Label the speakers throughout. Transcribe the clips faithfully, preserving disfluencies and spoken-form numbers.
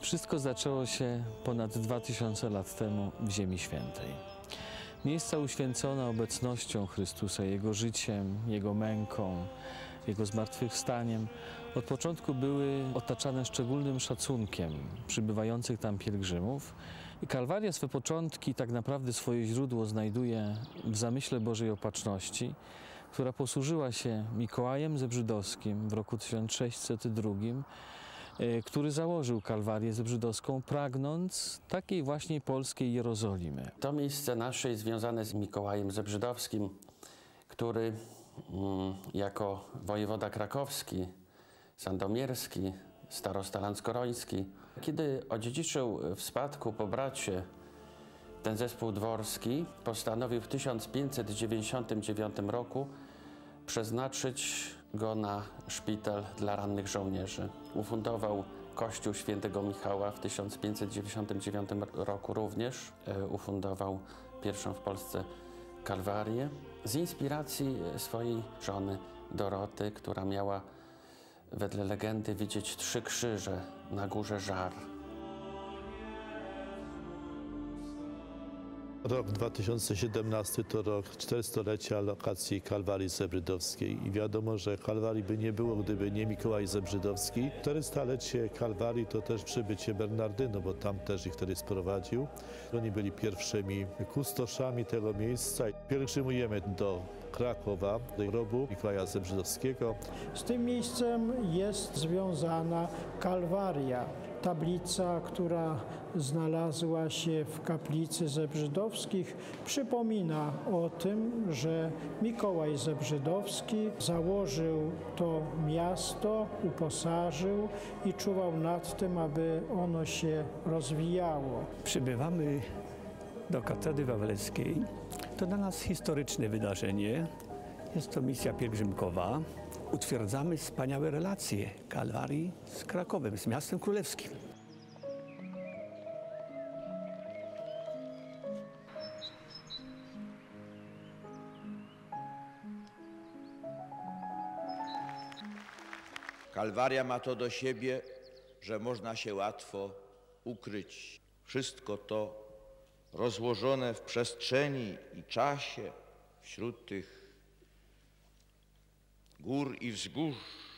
Speaker 1: Wszystko zaczęło się ponad dwa tysiące lat temu w Ziemi Świętej. Miejsca uświęcone obecnością Chrystusa, Jego życiem, Jego męką, Jego zmartwychwstaniem od początku były otaczane szczególnym szacunkiem przybywających tam pielgrzymów. I Kalwaria swe początki, tak naprawdę swoje źródło znajduje w zamyśle Bożej Opatrzności, która posłużyła się Mikołajem Zebrzydowskim w roku tysiąc sześćset drugim, który założył Kalwarię Zebrzydowską, pragnąc takiej właśnie polskiej Jerozolimy.
Speaker 2: To miejsce nasze jest związane z Mikołajem Zebrzydowskim, który mm, jako wojewoda krakowski, sandomierski, starosta landzkoroński, kiedy odziedziczył w spadku po bracie ten zespół dworski, postanowił w tysiąc pięćset dziewięćdziesiątym dziewiątym roku przeznaczyć go na szpital dla rannych żołnierzy. Ufundował kościół świętego Michała w tysiąc pięćset dziewięćdziesiątym dziewiątym roku również. E, ufundował pierwszą w Polsce Kalwarię z inspiracji swojej żony Doroty, która miała wedle legendy widzieć trzy krzyże na górze Żar.
Speaker 3: Rok dwa tysiące siedemnasty to rok czterystolecia lokacji Kalwarii Zebrzydowskiej i wiadomo, że Kalwarii by nie było, gdyby nie Mikołaj Zebrzydowski. czterystolecie Kalwarii to też przybycie Bernardynów, bo tam też ich wtedy sprowadził. Oni byli pierwszymi kustoszami tego miejsca. Pielgrzymujemy do Krakowa, do grobu Mikołaja Zebrzydowskiego.
Speaker 4: Z tym miejscem jest związana Kalwaria. Tablica, która znalazła się w kaplicy Zebrzydowskich, przypomina o tym, że Mikołaj Zebrzydowski założył to miasto, uposażył i czuwał nad tym, aby ono się rozwijało.
Speaker 5: Przybywamy do katedry wawelskiej. To dla nas historyczne wydarzenie. Jest to misja pielgrzymkowa. Utwierdzamy wspaniałe relacje Kalwarii z Krakowem, z miastem królewskim.
Speaker 6: Kalwaria ma to do siebie, że można się łatwo ukryć. Wszystko to rozłożone w przestrzeni i czasie wśród tych gór i wzgórz,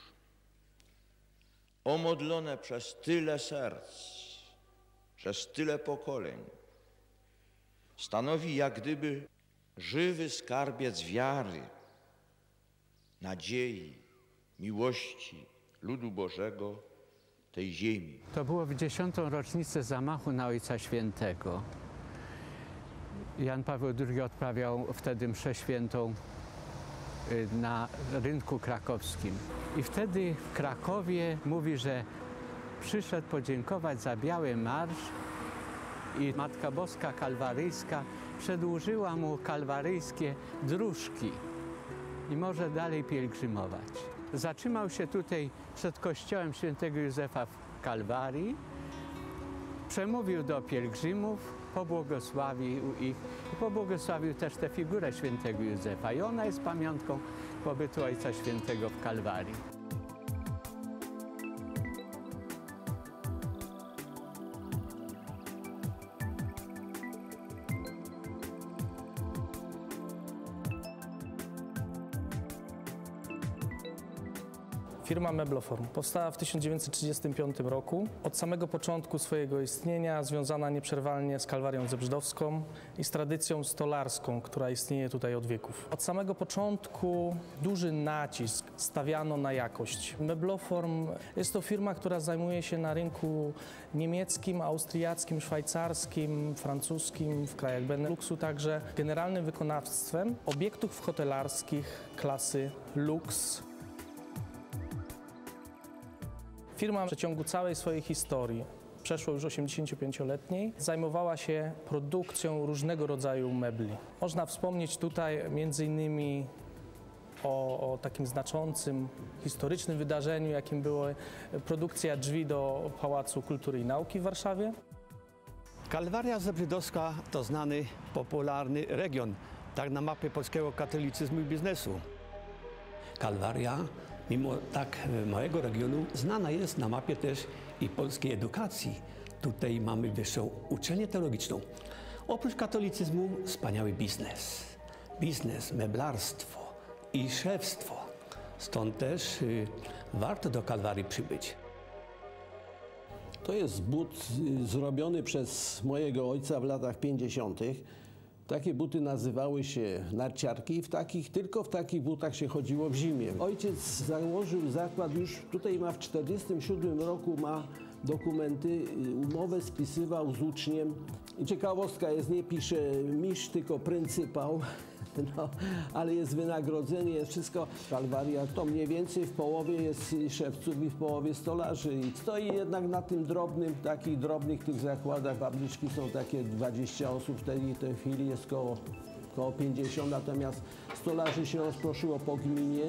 Speaker 6: omodlone przez tyle serc, przez tyle pokoleń, stanowi jak gdyby żywy skarbiec wiary, nadziei, miłości ludu Bożego tej ziemi.
Speaker 7: To było w dziesiątą rocznicę zamachu na Ojca Świętego. Jan Paweł drugi odprawiał wtedy mszę świętą na rynku krakowskim. I wtedy w Krakowie mówi, że przyszedł podziękować za Biały Marsz i Matka Boska Kalwaryjska przedłużyła mu kalwaryjskie dróżki i może dalej pielgrzymować. Zatrzymał się tutaj przed kościołem świętego Józefa w Kalwarii, przemówił do pielgrzymów, pobłogosławił ich i pobłogosławił też tę figurę świętego Józefa. I ona jest pamiątką pobytu Ojca Świętego w Kalwarii.
Speaker 8: Firma Mebloform powstała w tysiąc dziewięćset trzydziestym piątym roku. Od samego początku swojego istnienia związana nieprzerwalnie z Kalwarią Zebrzydowską i z tradycją stolarską, która istnieje tutaj od wieków. Od samego początku duży nacisk stawiano na jakość. Mebloform jest to firma, która zajmuje się na rynku niemieckim, austriackim, szwajcarskim, francuskim, w krajach Beneluxu także generalnym wykonawstwem obiektów hotelarskich klasy Lux. Firma w przeciągu całej swojej historii, przeszło już osiemdziesięciopięcioletniej, zajmowała się produkcją różnego rodzaju mebli. Można wspomnieć tutaj między innymi o, o takim znaczącym, historycznym wydarzeniu, jakim była produkcja drzwi do Pałacu Kultury i Nauki w Warszawie.
Speaker 5: Kalwaria Zebrzydowska to znany, popularny region, tak na mapie polskiego katolicyzmu i biznesu. Kalwaria, mimo tak małego regionu, znana jest na mapie też i polskiej edukacji. Tutaj mamy wyższą uczelnię teologiczną. Oprócz katolicyzmu wspaniały biznes. Biznes, meblarstwo i szewstwo. Stąd też y, warto do Kalwarii przybyć.
Speaker 9: To jest but y, zrobiony przez mojego ojca w latach pięćdziesiątych. Takie buty nazywały się narciarki i w takich, tylko w takich butach się chodziło w zimie. Ojciec założył zakład już tutaj ma w czterdziestym siódmym roku ma dokumenty, y, umowę spisywał z uczniem. I ciekawostka jest, nie pisze mistrz, tylko pryncypał. No, ale jest wynagrodzenie, jest wszystko. Kalwaria to mniej więcej w połowie jest szewców i w połowie stolarzy. I stoi jednak na tym drobnym, takich drobnych tych zakładach. Fabryczki są takie dwadzieścia osób, w tej, tej chwili jest koło, koło pięćdziesiąt, natomiast stolarzy się rozproszyło po gminie.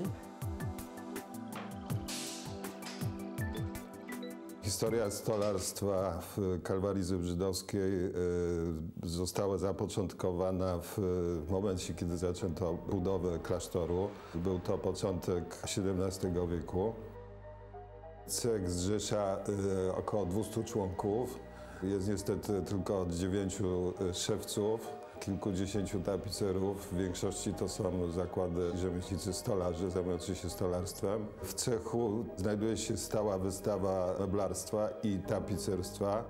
Speaker 10: Historia stolarstwa w Kalwarii Zebrzydowskiej została zapoczątkowana w momencie, kiedy zaczęto budowę klasztoru. Był to początek siedemnastego wieku. Cech zrzesza około dwustu członków. Jest niestety tylko dziewięciu szewców, kilkudziesięciu tapicerów. W większości to są zakłady rzemieślnicy stolarze zajmujący się stolarstwem. W cechu znajduje się stała wystawa meblarstwa i tapicerstwa.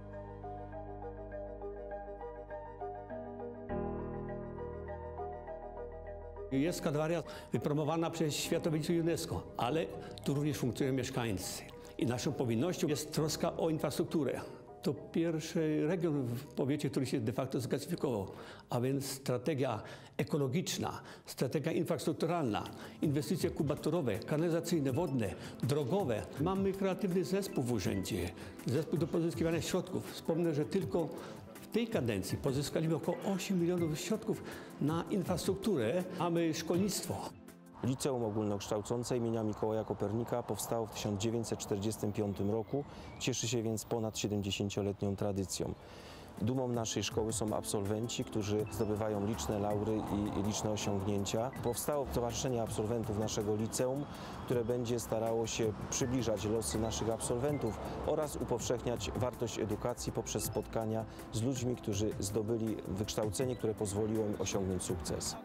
Speaker 5: Jest Kalwaria wypromowana przez Światowe Dziedzictwo UNESCO, ale tu również funkcjonują mieszkańcy. I naszą powinnością jest troska o infrastrukturę. To pierwszy region w powiecie, który się de facto zgazyfikował, a więc strategia ekologiczna, strategia infrastrukturalna, inwestycje kubaturowe, kanalizacyjne, wodne, drogowe. Mamy kreatywny zespół w urzędzie, zespół do pozyskiwania środków. Wspomnę, że tylko w tej kadencji pozyskaliśmy około ośmiu milionów środków na infrastrukturę. Mamy szkolnictwo.
Speaker 11: Liceum Ogólnokształcące imienia Mikołaja Kopernika powstało w tysiąc dziewięćset czterdziestym piątym roku, cieszy się więc ponad siedemdziesięcioletnią tradycją. Dumą naszej szkoły są absolwenci, którzy zdobywają liczne laury i liczne osiągnięcia. Powstało Stowarzyszenie Absolwentów naszego liceum, które będzie starało się przybliżać losy naszych absolwentów oraz upowszechniać wartość edukacji poprzez spotkania z ludźmi, którzy zdobyli wykształcenie, które pozwoliło im osiągnąć sukces.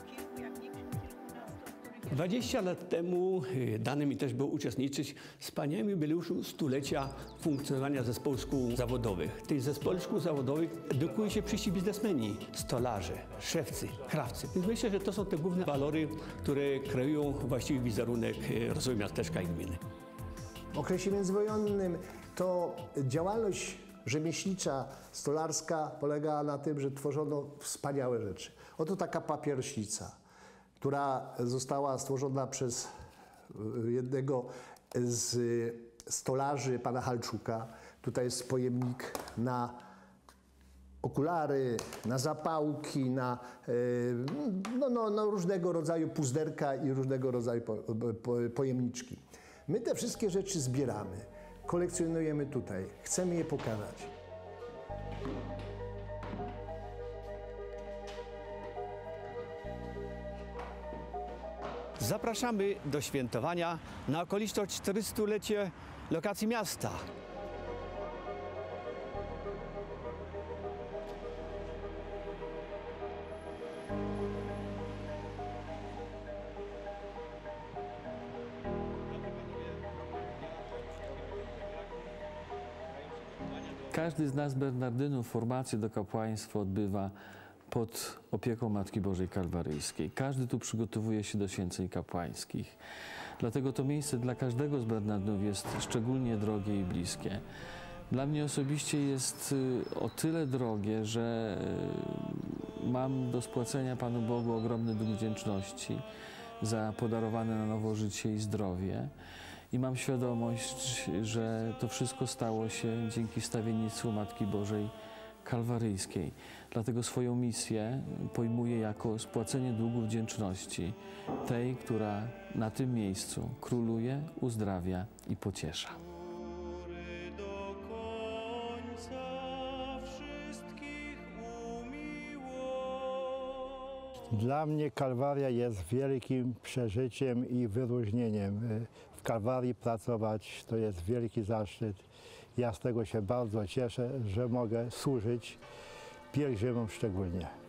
Speaker 5: dwadzieścia lat temu dane mi też było uczestniczyć w wspaniałym jubileuszu stulecia funkcjonowania zespołu szkół zawodowych. Tych zespołów szkół zawodowych edukuje się przyszli biznesmeni, stolarze, szewcy, krawcy. Więc myślę, że to są te główne walory, które kreują właściwy wizerunek rozwoju miasteczka i gminy.
Speaker 12: W okresie międzywojennym to działalność rzemieślnicza, stolarska polegała na tym, że tworzono wspaniałe rzeczy. Oto taka papierośnica, która została stworzona przez jednego z stolarzy, pana Halczuka. Tutaj jest pojemnik na okulary, na zapałki, na no, no, no, różnego rodzaju puzderka i różnego rodzaju po, po, pojemniczki. My te wszystkie rzeczy zbieramy, kolekcjonujemy tutaj, chcemy je pokazać.
Speaker 5: Zapraszamy do świętowania na okoliczność czterystulecia lokacji miasta.
Speaker 1: Każdy z nas Bernardynów formację do kapłaństwa odbywa pod opieką Matki Bożej Kalwaryjskiej. Każdy tu przygotowuje się do święceń kapłańskich. Dlatego to miejsce dla każdego z Bernardynów jest szczególnie drogie i bliskie. Dla mnie osobiście jest o tyle drogie, że mam do spłacenia Panu Bogu ogromny dług wdzięczności za podarowane na nowo życie i zdrowie. I mam świadomość, że to wszystko stało się dzięki wstawiennictwu Matki Bożej Kalwaryjskiej. Dlatego swoją misję pojmuję jako spłacenie długu wdzięczności tej, która na tym miejscu króluje, uzdrawia i pociesza.
Speaker 13: Dla mnie Kalwaria jest wielkim przeżyciem i wyróżnieniem. W Kalwarii pracować to jest wielki zaszczyt Ja z tego się bardzo cieszę, że mogę służyć pielgrzymom szczególnie.